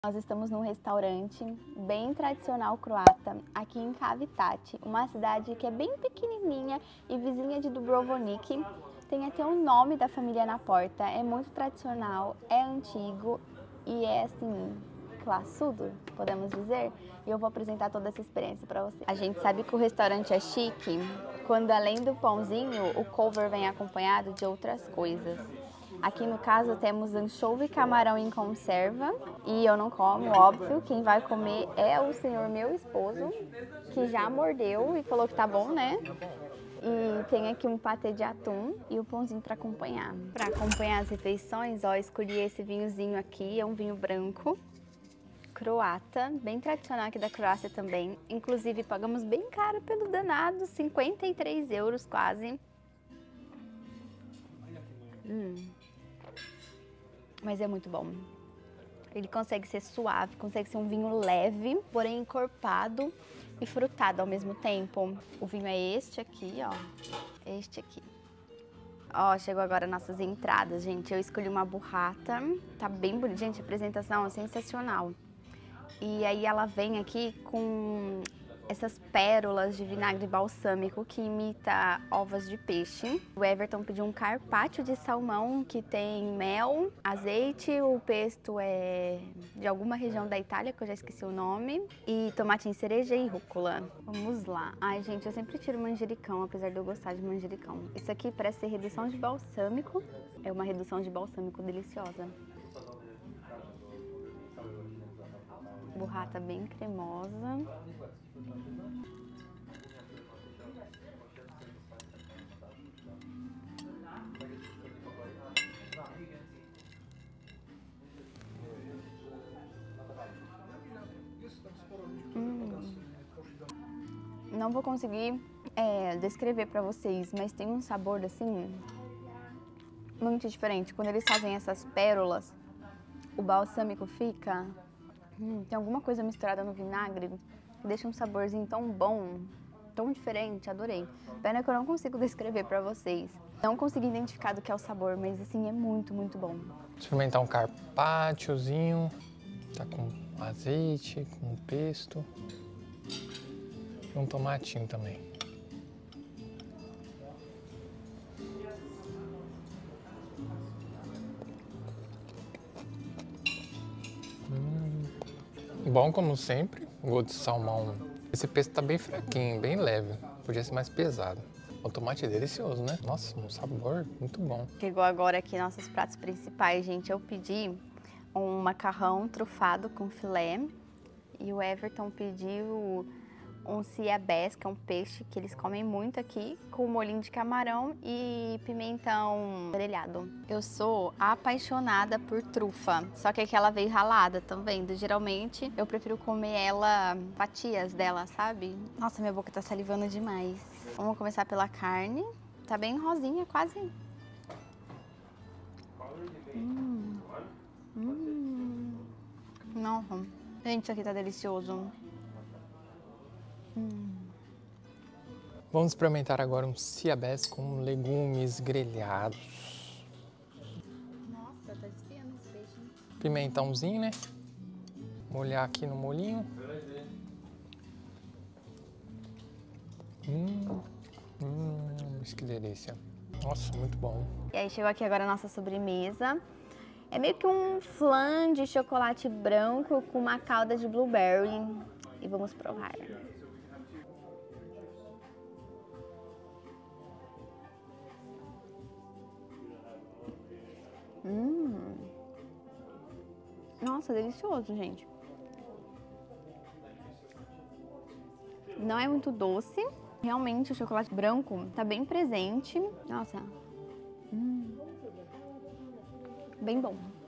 Nós estamos num restaurante bem tradicional croata, aqui em Cavtat, uma cidade que é bem pequenininha e vizinha de Dubrovnik. Tem até o nome da família na porta, é muito tradicional, é antigo e é assim, classudo, podemos dizer. E eu vou apresentar toda essa experiência para você. A gente sabe que o restaurante é chique quando além do pãozinho, o cover vem acompanhado de outras coisas. Aqui no caso temos anchovy e camarão em conserva e eu não como, óbvio. Quem vai comer é o senhor meu esposo, que já mordeu e falou que tá bom, né? E tem aqui um patê de atum e o pãozinho para acompanhar. Para acompanhar as refeições, ó, escolhi esse vinhozinho aqui, é um vinho branco, croata, bem tradicional aqui da Croácia também. Inclusive pagamos bem caro pelo danado, 53 euros quase. Mas é muito bom. Ele consegue ser suave, consegue ser um vinho leve, porém encorpado e frutado ao mesmo tempo. O vinho é este aqui, ó. Este aqui. Ó, chegou agora nossas entradas, gente. Eu escolhi uma burrata. Tá bem bonita. Gente, a apresentação é sensacional. E aí ela vem aqui com essas pérolas de vinagre balsâmico que imita ovas de peixe. O Everton pediu um carpaccio de salmão que tem mel, azeite, o pesto é de alguma região da Itália, que eu já esqueci o nome, e tomatinho cereja e rúcula. Vamos lá. Ai, gente, eu sempre tiro manjericão, apesar de eu gostar de manjericão. Isso aqui parece ser redução de balsâmico. É uma redução de balsâmico deliciosa. Burrata bem cremosa. Não vou conseguir descrever pra vocês, mas tem um sabor assim muito diferente. Quando eles fazem essas pérolas, o balsâmico fica... tem alguma coisa misturada no vinagre que deixa um saborzinho tão bom, tão diferente, adorei. Pena que eu não consigo descrever pra vocês. Não consegui identificar do que é o sabor, mas assim, é muito, muito bom. Experimentar um carpacciozinho, tá com azeite, com pesto e um tomatinho também. Bom como sempre, o gosto de salmão. Esse pesto tá bem fraquinho, bem leve, podia ser mais pesado. O tomate é delicioso, né? Nossa, um sabor muito bom. Chegou agora aqui nossos pratos principais, gente. Eu pedi um macarrão trufado com filé e o Everton pediu um ciabés, que é um peixe que eles comem muito aqui, com molhinho de camarão e pimentão grelhado. Eu sou apaixonada por trufa, só que aqui ela veio ralada, tá vendo? Geralmente eu prefiro comer ela, fatias dela, sabe? Nossa, minha boca tá salivando demais. Vamos começar pela carne. Tá bem rosinha, quase. Nossa, gente, isso aqui tá delicioso. Vamos experimentar agora um ciabés com legumes grelhados. Nossa, tá desfiando esse peixe. Pimentãozinho, né? Molhar aqui no molhinho. Que delícia. Nossa, muito bom. E aí chegou aqui agora a nossa sobremesa. É meio que um flan de chocolate branco com uma calda de blueberry. E vamos provar. Nossa, delicioso, gente. Não é muito doce. Realmente o chocolate branco tá bem presente. Nossa. Bem bom.